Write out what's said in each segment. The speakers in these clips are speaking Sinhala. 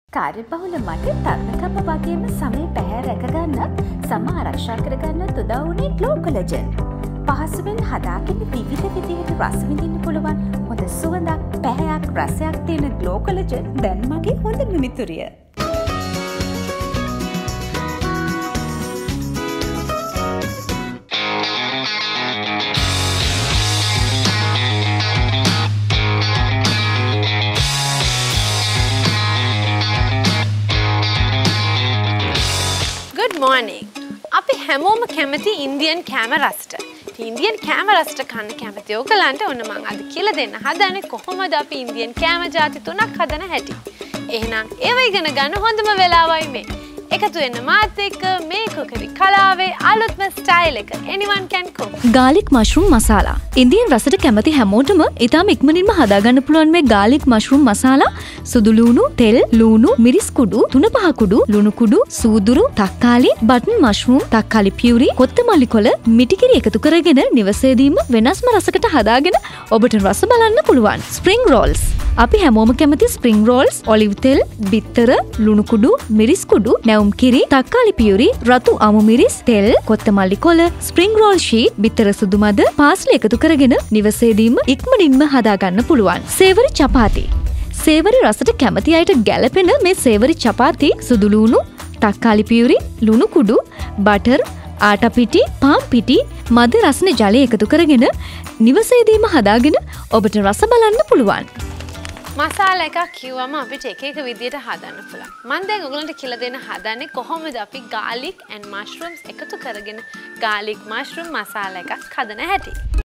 කාර්යබහුල මට තරුණකම වගේම සමය පැහැ රැකගන්නත් සම ආරක්ෂා කරගන්නත් උදව් වුණේ ග්ලෝ කොලජන්. පහසුවෙන් හදාගෙන විවිධ විදිහට රස විඳින්න පුළුවන් හොඳ සුවඳක් පැහැයක් රසයක් තියෙන ග්ලෝ කොලජන් දැන් මගේ හොඳම මිතුරිය. Good morning. අපි හැමෝම කැමති ඉන්දියන් කෑම රසට. ඉන්දියන් කෑම රසට කන්න කැමති ඔයගලන්ට ඔන්න මම අද කියලා දෙන්න හදන්නේ කොහොමද අපි ඉන්දියන් කෑම ಜಾති තුනක් හදන හැටි. එහෙනම් ඒව ඉගෙන ගන්න හොඳම වෙලාවයි මේ. එකතු වෙන්න මාත් එක්ක මේ කුකරි කලාවේ අලුත්ම ස්ටයිල් එක anyone can cook. garlic mushroom masala. Indian රසට කැමති හැමෝටම ඊටම ඉක්මනින්ම හදාගන්න පුළුවන් මේ garlic mushroom masala සුදු ලූණු, තෙල්, ලූණු, මිරිස් කුඩු, තුන පහ කුඩු, ලුණු කුඩු, සූදුරු, තක්කාලි, බටන් මෂ්රූම්, තක්කාලි පියුරි, කොත්තමල්ලි කොළ, මිටිකිරි එකතු කරගෙන නිවසේදීම වෙනස්ම රසකට හදාගෙන ඔබට රස බලන්න පුළුවන්. Spring rolls. අපි හැමෝම කැමති ස්ප්‍රින්ග් රෝල්ස්, ඔලිව් තෙල්, බිත්තර, ලුණු කුඩු, මිරිස් කුඩු, නැවුම් කිරි, තක්කාලි පියුරි, රතු අමු මිරිස්, තෙල්, කොත්තමල්ලි කොළ, ස්ප්‍රින්ග් රෝල් ෂීට්, බිත්තර සුදු මද, පාස්ලි එකතු කරගෙන නිවසේදීම ඉක්මනින්ම හදාගන්න පුළුවන්. සේවරි චපාති. සේවරි රසට කැමති අයට ගැලපෙන මේ සේවරි චපාති සුදු ලූණු, තක්කාලි පියුරි, ලුණු කුඩු, බටර්, ආටා පිටි, පාන් පිටි, මද රසනේ ජලය එකතු කරගෙන නිවසේදීම හදාගෙන ඔබට රස බලන්න පුළුවන්. මසාලා එකක් කිව්වම අපිට එක එක විදියට හදන්න පුළුවන්. මම දැන් ඔයගලන්ට කියලා දෙන්න හදන්නේ කොහොමද අපි garlic and mushrooms එකතු කරගෙන garlic mushroom මසාලා එකක් හදන හැටි.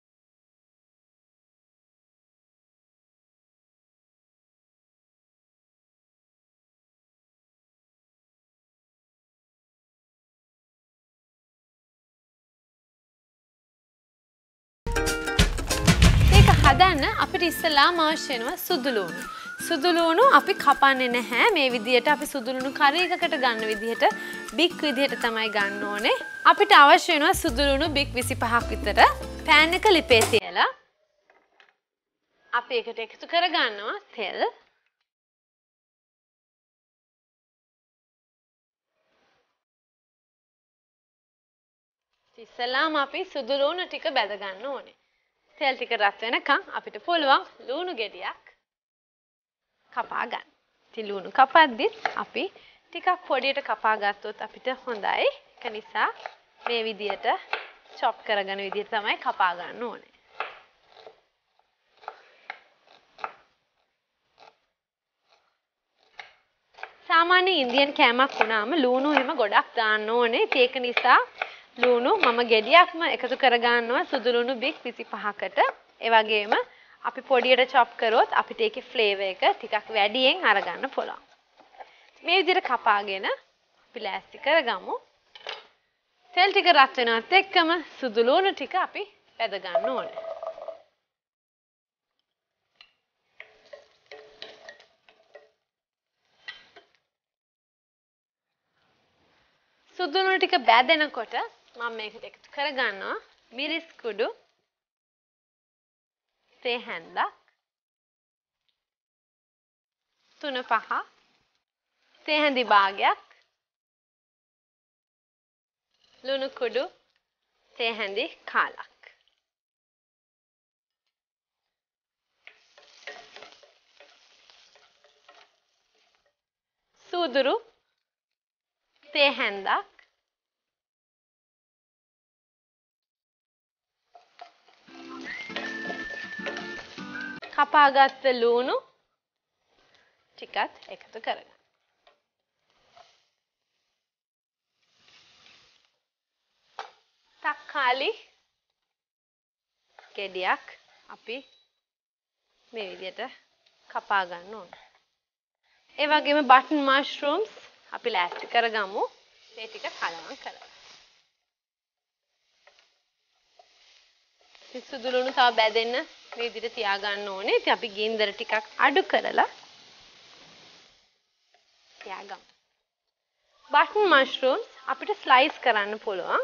හදන්න අපිට ඉස්සෙල්ලාම අවශ්‍ය වෙනවා සුදු ලූණු. සුදු ලූණු අපි කපන්නේ නැහැ. මේ විදිහට අපි සුදු ලූණු කරි එකකට ගන්න විදිහට බික් විදිහට තමයි ගන්න ඕනේ. අපිට අවශ්‍ය වෙනවා සුදු ලූණු බික් 25ක් විතර. පෑන් එක ලිපේ තියලා අපි ඒකට එකතු කර ගන්නවා තෙල්. ඉස්සෙල්ලාම අපි සුදු ලූණු ටික බැද ගන්න ඕනේ. තෙල් ටික රත් වෙනකන් අපිට පුළුවන් ලුණු ගෙඩියක් කපා ගන්න. ඉතින් ලුණු කපද්දිත් අපි ටිකක් පොඩියට කපා ගත්තොත් අපිට හොඳයි. ඒක නිසා මේ විදියට chop කරගෙන විදියට තමයි කපා ගන්න ඕනේ. සාමාන්‍ය ඉන්දියන් කෑමක් වුණාම ලුණු එහෙම ගොඩක් දාන්න ඕනේ. ඒක නිසා ලුණු මම ගෙඩියක්ම එකතු කර ගන්නවා සුදු ලුණු බික් 25කට. ඒ වගේම අපි පොඩියට chop කරොත් අපිට ඒකේ flavor එක ටිකක් වැඩියෙන් අරගන්න පුළුවන්. මේ විදිහට කපාගෙන අපි ලෑස්ති කරගමු. තෙල් ටික රත් වෙනවත් එක්කම සුදු ලුණු ටික අපි බැද ගන්න ඕනේ. සුදු ලුණු ටික බැදෙනකොට මම මේකට එකතු කරගන්නවා මිරිස් කුඩු, තේ හැන්දක්, තුන පහ, තේ හැඳි භාගයක්, ලුණු කුඩු, තේ හැඳි කාලක්. සූදුරු, තේ හැන්දක්, කපාගත්ත ලුණු ටිකත් එකතු කරගන්න. තක්කාලි ගෙඩියක් අපි මේ විදිහට කපා ගන්න ඕනේ. ඒ වගේම බටන් මෂ්රූම්ස් අපි ලෑස්ති කරගමු. මේ ටික කලවම් කරලා. සුදු ලුණු තව බැදෙන්න මේ විදිහට තියාගන්න ඕනේ. ඉතින් අපි ගින්දර ටිකක් අඩු කරලා තියාගමු. බටන් මෂ්රූම්ස් අපිට ස්ලයිස් කරන්න පුළුවන්.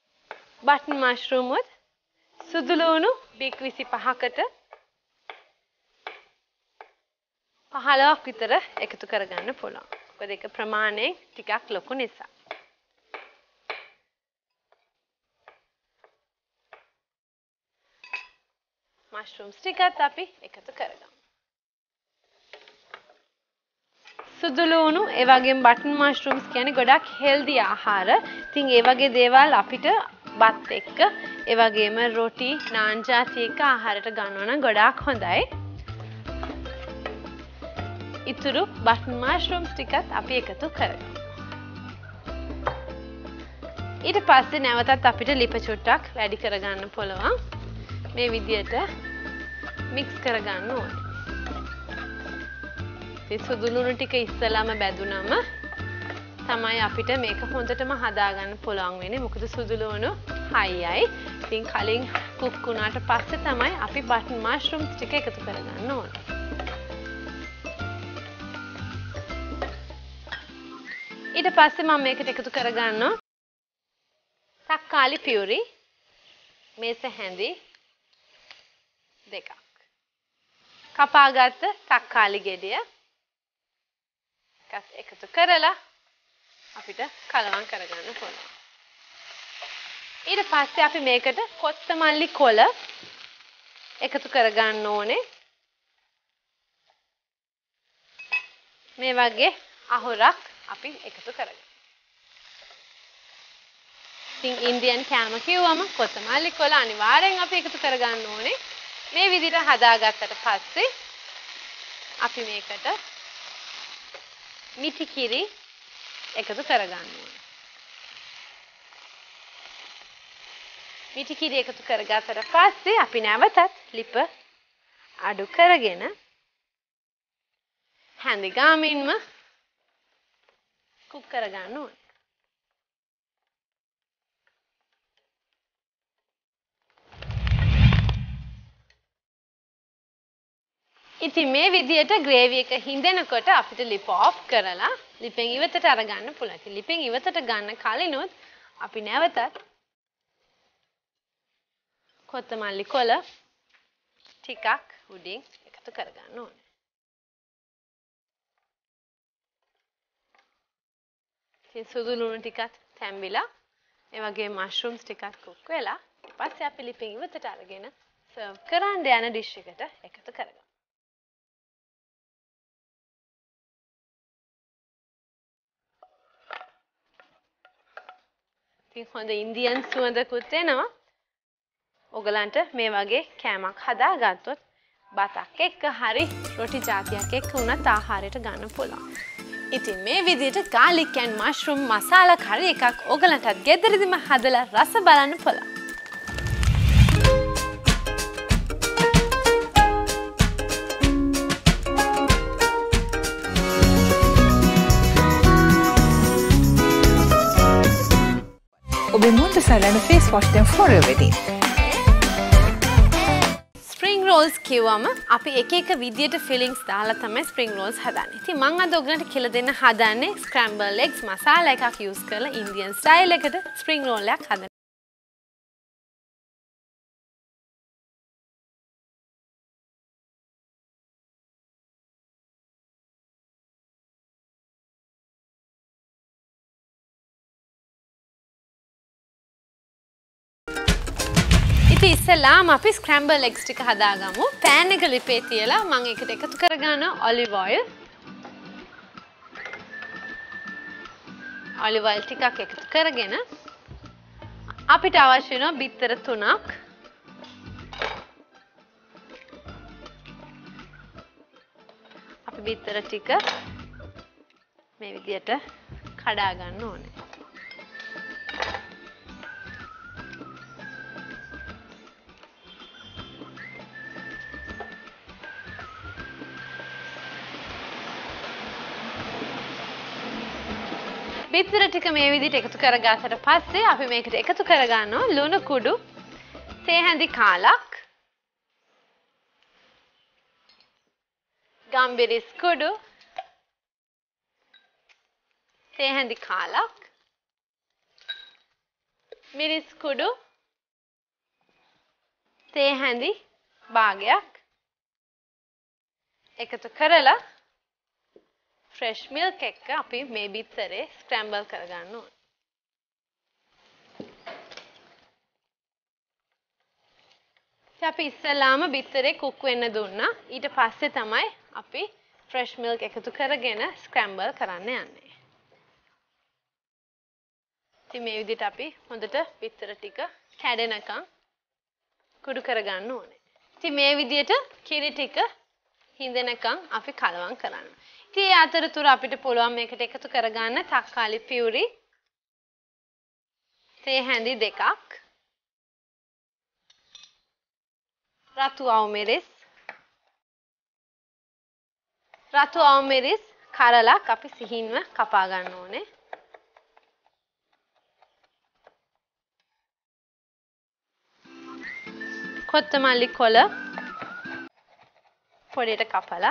බටන් මෂ්රූම් උත් සුදු ලුණු බික් 25කට 15ක් විතර එකතු කරගන්න පුළුවන්. මොකද ඒක ප්‍රමාණයෙන් ටිකක් ලොකු නිසා. මෂ්රූම්ස් ටිකත් අපි එකතු කරගමු. සුදු ලුණු ඒ වගේම බටන් මෂ්රූම්ස් කියන්නේ ගොඩක් හෙල්දි ආහාර. ඉතින් ඒ වගේ දේවල් අපිට බත් එක්ක ඒ වගේම රොටි නාන් ජාති එක්ක ආහාරයට ගන්නවා නම් ගොඩාක් හොඳයි. ඉතුරු බටන් මෂ්රූම්ස් ටිකත් අපි එකතු කරගමු. ඊට පස්සේ නැවතත් අපිට ලිප චුට්ටක් වැඩි කරගන්න පුළුවන්. මේ විදියට මික්ස් කරගන්න ඕනේ. ඉතින් සුදු ලුණු ටික ඉස්සලාම බැදුනම තමයි අපිට මේක හොඳටම හදාගන්න පුළුවන් වෙන්නේ. මොකද සුදු ලුණු හයියයි. ඉතින් කලින් කුක් වුණාට පස්සේ තමයි අපි බටන් මෂ්රූම්ස් ටික එකතු කරගන්න ඕනේ. ඊට පස්සේ මම මේකට එකතු කරගන්නවා තක්කාලි පියුරි මේස හැඳි දෙකක්. කපාගත්ත තක්කාලි ගෙඩිය එකතු කරලා අපිට කලවම් කරගන්න පුළුවන්. ඊට පස්සේ අපි මේකට කොත්තමල්ලි කොළ එකතු කරගන්න ඕනේ. මේ වගේ අහුරක් අපි එකතු කරගන්න. ඉතින් ඉන්දියන් කෑම කිව්වම කොත්තමල්ලි කොළ අනිවාර්යෙන් අපි එකතු කරගන්න ඕනේ. මේ විදිහට හදාගත්තට පස්සේ අපි මේකට මිටි කිරි එකතු කරගන්න ඕනේ. මිටි කිරි එකතු කරගත්තට පස්සේ අපි නැවතත් ලිප අඩු කරගෙන හැඳි ගාමින්ම කුක් කරගන්න ඕනේ. ඉතින් මේ විදියට ග්‍රේවි එක හිඳෙනකොට අපිට ලිප ඔෆ් කරලා ලිපෙන් ඉවතට අරගන්න පුළුවන්. ඉතින් ලිපෙන් ඉවතට ගන්න කලිනුත් අපි නැවතත් කොත්තමල්ලි කොළ ටිකක් උඩින් එකතු කරගන්න ඕනේ. ඉතින් සුදු ලුණු ටිකත් තැම්බිලා ඒ වගේ මෂ්රූම්ස් ටිකත් කුක් වෙලා ඊට පස්සේ අපි ලිපෙන් ඉවතට අරගෙන සර්ව් කරන්න යන ඩිෂ් එකට එකතු කරගමු. හොඳ ඉන්දියන් සුවඳකුත් එනවා. ඔයගලන්ට මේ වගේ කෑමක් හදාගත්තොත් බතක් එක්ක හරි රොටි ජාතියක් එක්ක උනත් ආහාරයට ගන්න පුළුවන්. ඉතින් මේ විදිහට garlic and mushroom මසාලා කරි එකක් ඔයගලන්ටත් ගෙදරදිම හදලා රස බලන්න පුළුවන්. ඔබේ මුන්ට සැලෙන face wash them for everything. Spring rolls කිව්වම අපි එක එක විදියට ෆිලින්ග්ස් දාලා තමයි ස්ප්‍රින්ග් රෝල්ස් හදන්නේ. ඉතින් මම අද ඔයගලන්ට කියලා දෙන්න හදන්නේ ස්ක්‍රැම්බල් එග්ස් මසාලා එකක් යූස් කරලා ඉන්දියන් ස්ටයිල් එකට ස්ප්‍රින්ග් රෝල් එකක් හදන්න. ඉතින් ඉස්සෙල්ලාම අපි ස්ක්‍රැම්බල් එග්ස් ටික හදාගමු. පෑන් එක ලිපේ තියලා මම ඒකට එකතු කරගන්න ඔලිව් ඔයිල්. ඔලිව් ඔයිල් ටිකක් එකතු කරගෙන අපිට අවශ්‍ය වෙනවා බිත්තර 3ක්. අපි බිත්තර ටික මේ විදියට කඩා ගන්න ඕනේ. බිත්තර ටික මේ විදිහට එකතු කරගත්තට පස්සේ අපි මේකට එකතු කරගන්නවා ලුණු කුඩු, තේ හැඳි කාලක්, ගම්බිරිස් කුඩු, තේ හැඳි කාලක්, මිරිස් කුඩු, තේ හැඳි භාගයක් එකතු කරලා ෆ්‍රෙෂ් මිල්ක් එක්ක අපි මේ බිත්තරේ ස්ක්‍රැම්බල් කරගන්න ඕනේ. අපි ඉස්සෙල්ලාම බිත්තරේ කුක් වෙන්න දුන්නා. ඊට පස්සේ තමයි අපි ෆ්‍රෙෂ් මිල්ක් එකතු කරගෙන ස්ක්‍රැම්බල් කරන්න යන්නේ. ඉතින් මේ විදිහට අපි හොඳට බිත්තර ටික කැඩෙනකන් කුඩු කරගන්න ඕනේ. ඉතින් මේ විදිහට කිරි ටික හිඳෙනකන් අපි කලවම් කරන්න. ඉතින් ඒ අතරතුර අපිට පුළුවන් මේකට එකතු කරගන්න තක්කාලි පියුරි තේ හැඳි 2ක්, රතු අවුමිරිස් කරලක් අපි සිහින්ව කපා ගන්න ඕනේ. කොත්තමල්ලි කොළ පොඩියට කපලා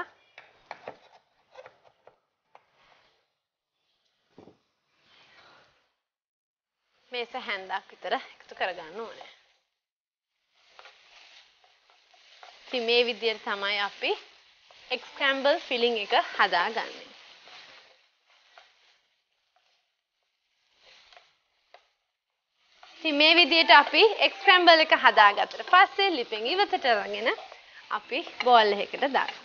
මේස හැන්දක් විතර එකතු කරගන්න ඕනේ. ඉතින් මේ විදිහට තමයි අපි egg scramble filling එක හදාගන්නේ. ඉතින් මේ විදිහට අපි egg scramble එක හදාගත්තට පස්සේ ලිපෙන් ඉවතට අරගෙන අපි බෝල් එකකට දාගන්න.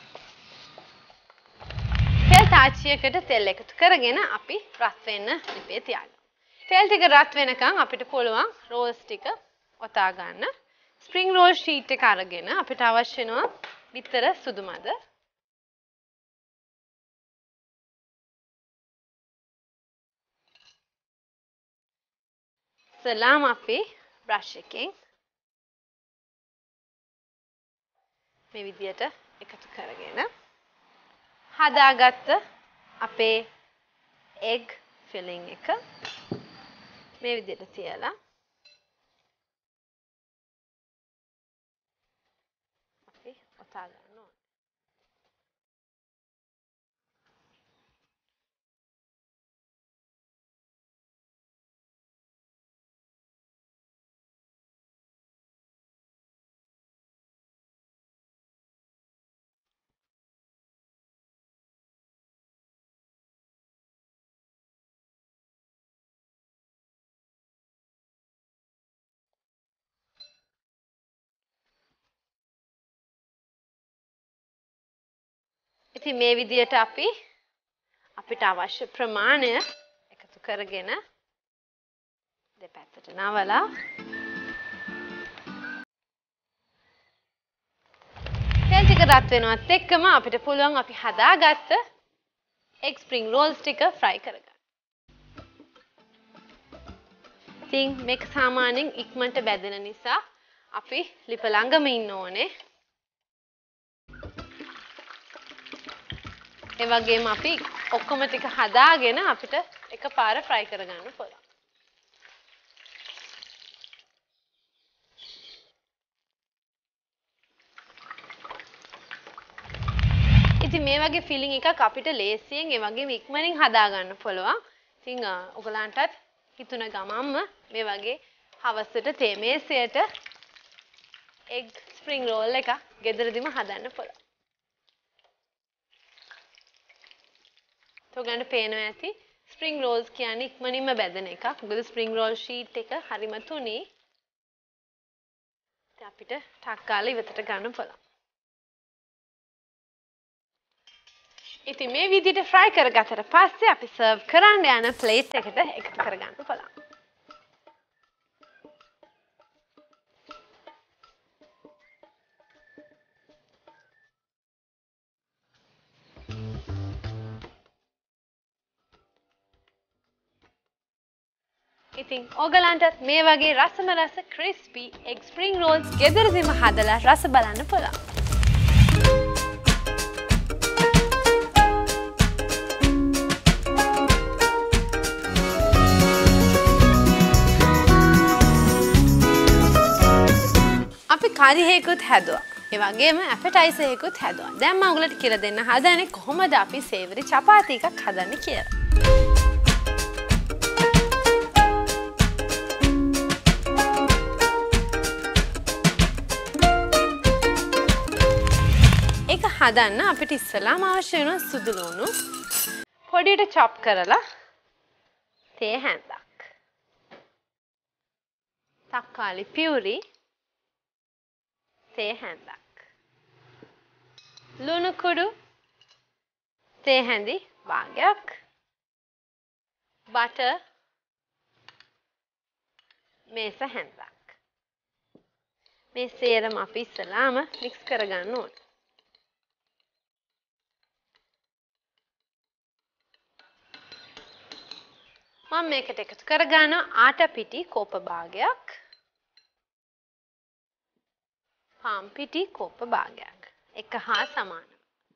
තෙල් තාච්චියකට තෙල් එකතු කරගෙන අපි රත් වෙන්න ලිපේ තියාගන්න. තෙල් ටික රත් වෙනකන් අපිට පුළුවන් රෝල්ස් ටික ඔතා ගන්න. ස්ප්‍රින්ග් රෝල් ෂීට් එක අරගෙන අපිට අවශ්‍ය වෙනවා බිත්තර සුදු මද. සලාම අපි බ්‍රෂ් එකෙන් මේ විදියට එකතු කරගෙන හදාගත්ත අපේ egg filling එක මේ විදියට තියලා අපි ඔතා ගන්න ඕනේ. ඉතින් මේ විදියට අපි අපිට අවශ්‍ය ප්‍රමාණය එකතු කරගෙන දෙපැත්තට නවලා තෙල් ටික රත් වෙනවත් එක්කම අපිට පුළුවන් අපි හදාගත්ත egg spring rolls ටික fry කරගන්න. ඉතින් මේක සාමාන්‍යයෙන් ඉක්මනට බැදෙන නිසා අපි ලිප ළඟම ඉන්න ඕනේ. ඒ වගේම අපි ඔක්කොම ටික හදාගෙන අපිට එකපාර fry කරගන්න පුළුවන්. ඉතින් මේ වගේ ෆිලිං එකක් අපිට ලේසියෙන් ඒ වගේම ඉක්මනින් හදාගන්න පුළුවන්. ඉතින් ඔයගලන්ටත් හිතුන ගමන්ම මේ වගේ හවසට තේ මේසයට egg spring roll එක ගෙදරදිම හදන්න පුළුවන්. ඔයගලන්ට පේනවා ඇති spring rolls කියන්නේ ඉක්මනින්ම බැදෙන එකක්. මොකද spring roll sheet එක හරිම තුනී. ඉතින් අපිට ටක් ගාලා ඉවතට ගන්න පුළුවන්. ඉතින් මේ විදිහට fry කරගත්තට පස්සේ අපි serve කරන්න යන plate එකට එකතු කරගන්න පුළුවන්. ඉතින් ඕගලන්ටත් මේ වගේ රසම රස crispy egg spring rolls ගෙදරදීම හදලා රස බලන්න පුළුවන්. අපි curry එකකුත් හැදුවා. ඒ වගේම appetizer එකකුත් හැදුවා. දැන් මම ඔයගලට කියලා දෙන්න හදන්නේ කොහොමද අපි savory චපාති එකක් හදන්නේ කියලා. ඒක හදන්න අපිට ඉස්සෙල්ලාම අවශ්‍ය වෙන සුදු ලුණු පොඩියට chop කරලා තේ හැන්දක්. තක්කාලි පියුරි තේ හැන්දක්. ලුණු කුඩු තේ හැඳි භාගයක්. butter මේස හැන්දක්. මේ සේරම අපි ඉස්සලාම mix කරගන්න ඕනේ. මම මේකට එකතු කරගන්න ආටා පිටි කෝප භාගයක්. පාන් පිටි කෝප භාගයක්. එක හා සමානව.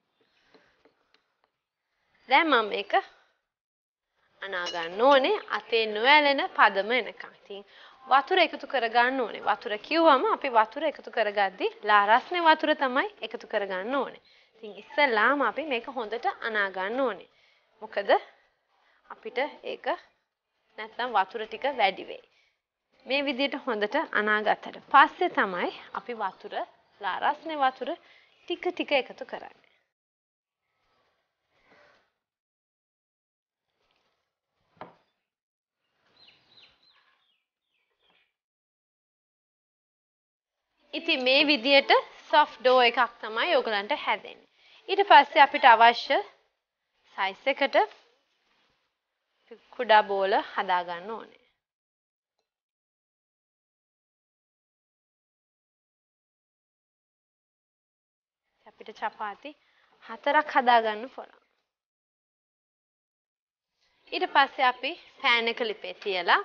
දැන් මම මේක අනා ගන්න ඕනේ අතේ නොඇලෙන පදම එනකන්. ඉතින් වතුර එකතු කරගන්න ඕනේ. වතුර කිව්වම අපි වතුර එකතු කරගද්දි ලා රස්නේ වතුර තමයි එකතු කරගන්න ඕනේ. ඉතින් ඉස්සෙල්ලාම අපි මේක හොඳට අනා ගන්න ඕනේ. මොකද අපිට ඒක නැත්නම් වතුර ටික වැඩි වෙයි. මේ විදිහට හොඳට අනාගත්තට පස්සේ තමයි අපි වතුර ලා රස්නේ වතුර ටික ටික එකතු කරන්නේ. ඉතින් මේ විදිහට soft dough එකක් තමයි ඔයගලන්ට හැදෙන්නේ. ඊට පස්සේ අපිට අවශ්‍ය size එකට කුඩා බෝල හදා ගන්න ඕනේ. අපිට චපාති 4ක් හදා ගන්න පුළුවන්. ඊට පස්සේ අපි pan එක ලිපේ තියලා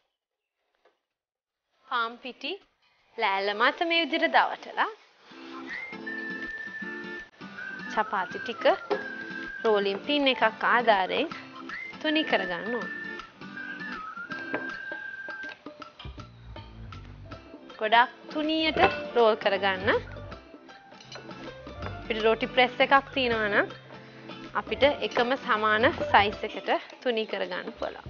පාන් පිටි ලෑල්ල මත මේ විදිහට දවටලා චපාති ටික රෝලින් පින් එකක් ආධාරයෙන් තුනී කරගන්න ඕන. ගොඩක් තුනියට රෝල් කරගන්න. අපිට රොටි ප්‍රෙස් එකක් තියෙනවා නම් අපිට එකම සමාන සයිස් එකට තුනී කරගන්න පුළුවන්.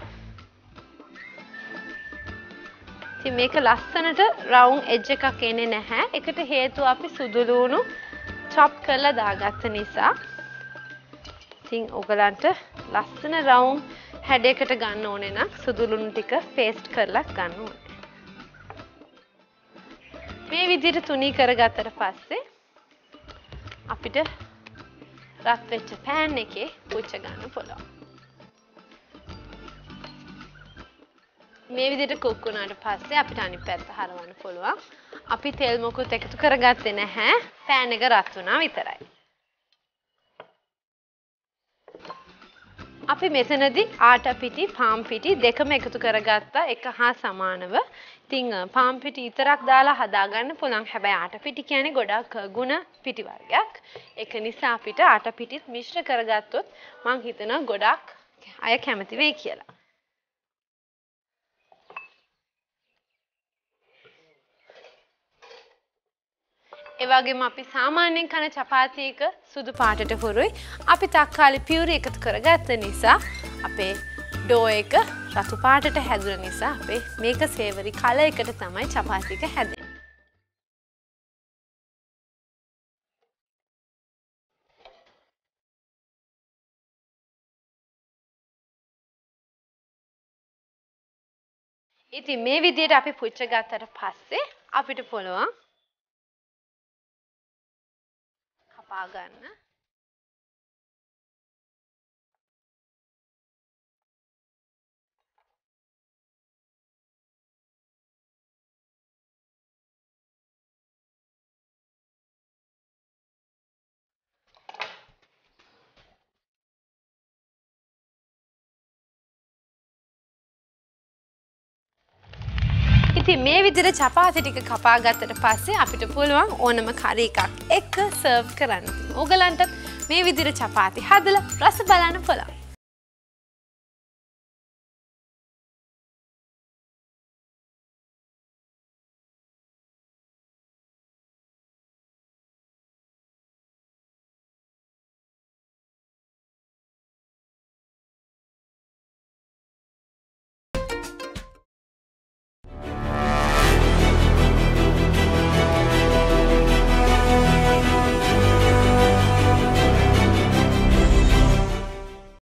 ඉතින් මේක ලස්සනට රවුන්ඩ් එජ් එකක් එන්නේ නැහැ. ඒකට හේතුව අපි සුදු ලුණු chop කරලා දාගත්ත නිසා. ඉතින් ඔයගලන්ට ලස්සන රවුන්ඩ් හැඩයකට ගන්න ඕනේ නම් සුදු ලුණු ටික පේස්ට් කරලා ගන්න ඕනේ. මේ විදිහට තුනී කරගත්තට පස්සේ අපිට රත් වෙච්ච pan එකේ පුච්ච ගන්න පුළුවන්. මේ විදිහට කුක් වුණාට පස්සේ අපිට අනිත් පැත්ත හරවන්න පුළුවන්. අපි තෙල් මොකුත් එකතු කරගත්තේ නැහැ. pan එක රත් වුණා විතරයි. අපි මෙතනදී ආටා පිටි, පාන් පිටි දෙකම එකතු කරගත්තා එක හා සමානව. ඉතින් පාන් පිටි විතරක් දාලා හදාගන්න පුළුවන්. හැබැයි ආටා පිටි කියන්නේ ගොඩක් ගුණ පිටි වර්ගයක්. ඒක නිසා අපිට ආටා පිටිත් මිශ්‍ර කරගත්තොත් මං හිතනවා ගොඩක් අය කැමති වෙයි කියලා. ඒ වගේම අපි සාමාන්‍යයෙන් කන චපාතියක සුදු පාටට හුරුයි. අපි තක්කාලි පියුරි එකතු කරගත්ත නිසා අපේ ඩෝ එක රතු පාටට හැදුන නිසා අපේ මේක සේවරි කලර් එකට තමයි චපාති එක හැදෙන්නේ. ඉතින් මේ විදිහට අපි පුච්ච ගත්තට පස්සේ අපිට පුළුවන් කපා ගන්න. ඉතින් මේ විදිහට චපාති ටික කපා ගත්තට පස්සේ අපිට පුළුවන් ඕනම කරි එකක් එක්ක සර්ව් කරන්න. ඕගලන්ට මේ විදිහට චපාති හදලා රස බලන්න පුළුවන්.